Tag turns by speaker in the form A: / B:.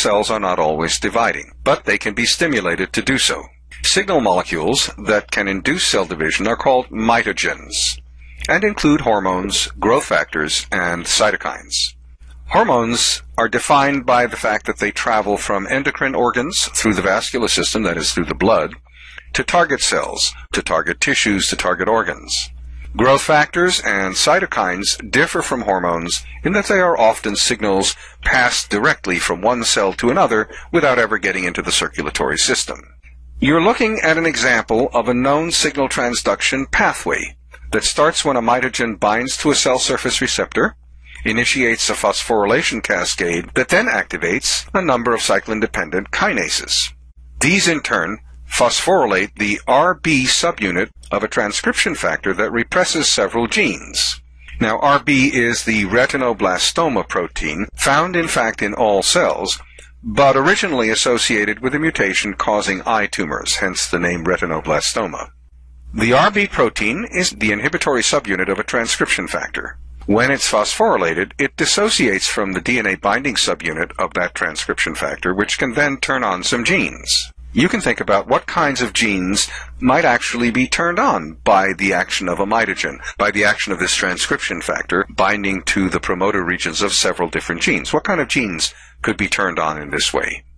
A: cells are not always dividing, but they can be stimulated to do so. Signal molecules that can induce cell division are called mitogens, and include hormones, growth factors, and cytokines. Hormones are defined by the fact that they travel from endocrine organs through the vascular system, that is, through the blood, to target cells, to target tissues, to target organs. Growth factors and cytokines differ from hormones in that they are often signals passed directly from one cell to another without ever getting into the circulatory system. You're looking at an example of a known signal transduction pathway that starts when a mitogen binds to a cell surface receptor, initiates a phosphorylation cascade that then activates a number of cyclin-dependent kinases. These, in turn, phosphorylate the RB subunit of a transcription factor that represses several genes. Now, RB is the retinoblastoma protein, found in fact in all cells, but originally associated with a mutation causing eye tumors, hence the name retinoblastoma. The RB protein is the inhibitory subunit of a transcription factor. When it's phosphorylated, it dissociates from the DNA binding subunit of that transcription factor, which can then turn on some genes. You can think about what kinds of genes might actually be turned on by the action of a mitogen, by the action of this transcription factor binding to the promoter regions of several different genes. What kind of genes could be turned on in this way?